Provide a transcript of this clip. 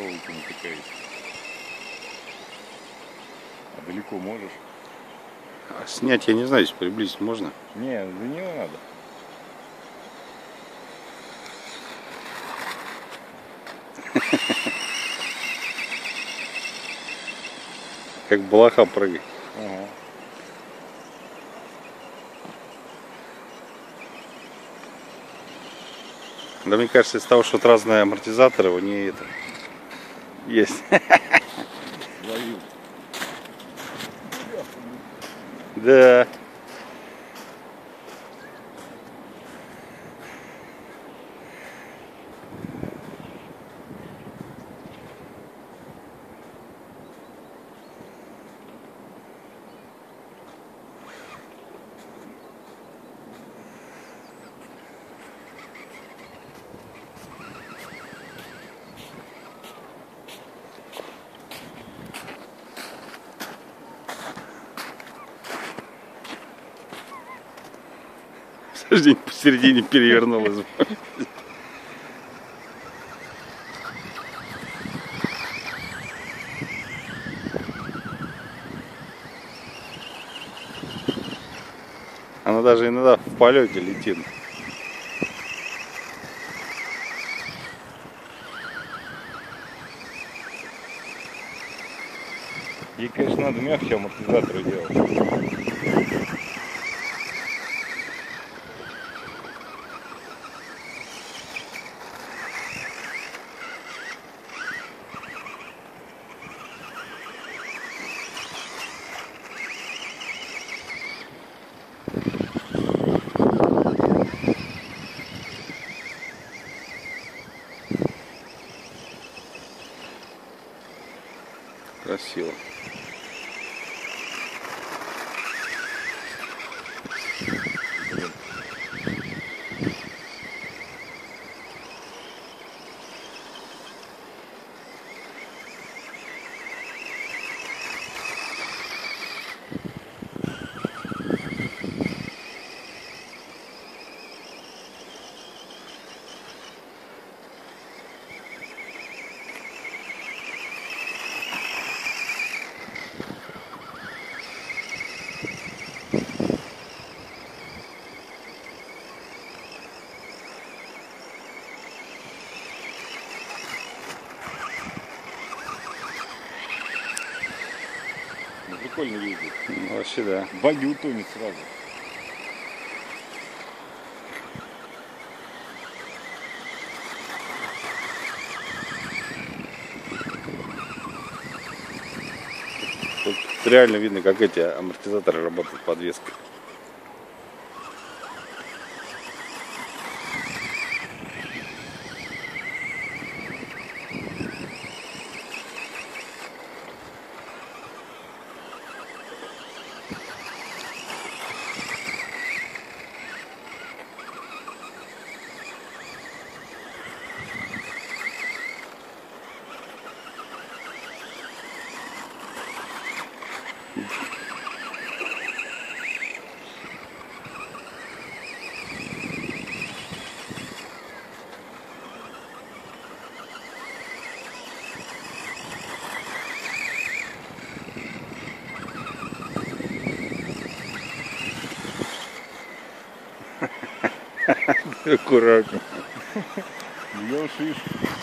проволоку натыкаешься. А далеко можешь? А снять я не знаю, если приблизить можно. Не, да не надо. Как блоха прыгать. Ага. Да мне кажется, из того, что вот разные амортизаторы, у нее это есть. Ловил. Да. Подожди, посередине перевернулась. Она даже иногда в полете летит. Ей, конечно, надо мягче амортизаторы делать. Красиво. Ну, прикольно ездить. Ну, вообще да. В баги утонет сразу. Тут реально видно, как эти амортизаторы работают, подвеска. Аккуратно. Бьешь, видишь?